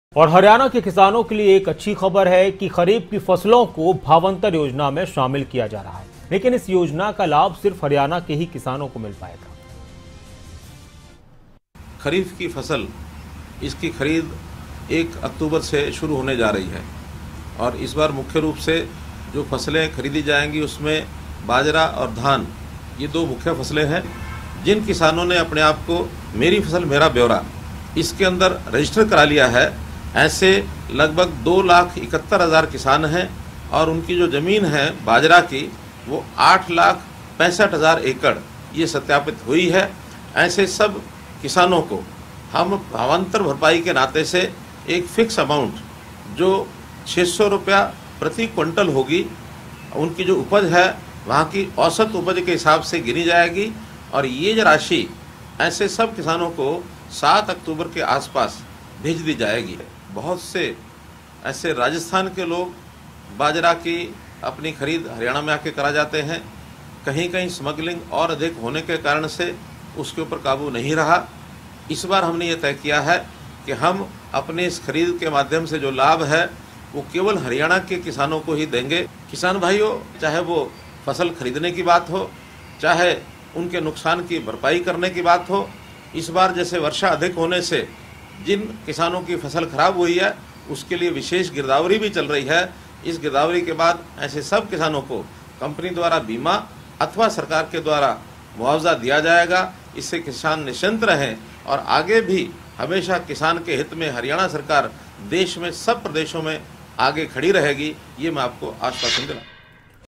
और हरियाणा के किसानों के लिए एक अच्छी खबर है कि खरीफ की फसलों को भावांतर योजना में शामिल किया जा रहा है, लेकिन इस योजना का लाभ सिर्फ हरियाणा के ही किसानों को मिल पाएगा। खरीफ की फसल इसकी खरीद 1 अक्टूबर से शुरू होने जा रही है और इस बार मुख्य रूप से जो फसलें खरीदी जाएंगी उसमें बाजरा और धान, ये 2 मुख्य फसलें हैं। जिन किसानों ने अपने आप को मेरी फसल मेरा ब्यौरा इसके अंदर रजिस्टर करा लिया है, ऐसे लगभग 2,71,000 किसान हैं और उनकी जो ज़मीन है बाजरा की वो 8,65,000 एकड़ ये सत्यापित हुई है। ऐसे सब किसानों को हम भावांतर भरपाई के नाते से एक फिक्स अमाउंट जो 600 रुपया प्रति क्विंटल होगी, उनकी जो उपज है वहाँ की औसत उपज के हिसाब से गिनी जाएगी और ये जो राशि ऐसे सब किसानों को 7 अक्टूबर के आसपास भेज दी जाएगी। बहुत से ऐसे राजस्थान के लोग बाजरा की अपनी खरीद हरियाणा में आके करा जाते हैं। कहीं कहीं स्मगलिंग और अधिक होने के कारण से उसके ऊपर काबू नहीं रहा। इस बार हमने ये तय किया है कि हम अपने इस खरीद के माध्यम से जो लाभ है वो केवल हरियाणा के किसानों को ही देंगे। किसान भाइयों, चाहे वो फसल खरीदने की बात हो, चाहे उनके नुकसान की भरपाई करने की बात हो, इस बार जैसे वर्षा अधिक होने से जिन किसानों की फसल खराब हुई है उसके लिए विशेष गिरदावरी भी चल रही है। इस गिरदावरी के बाद ऐसे सब किसानों को कंपनी द्वारा बीमा अथवा सरकार के द्वारा मुआवजा दिया जाएगा। इससे किसान निश्चिंत रहें और आगे भी हमेशा किसान के हित में हरियाणा सरकार देश में सब प्रदेशों में आगे खड़ी रहेगी, ये मैं आपको आश्वासन दिलाता हूं।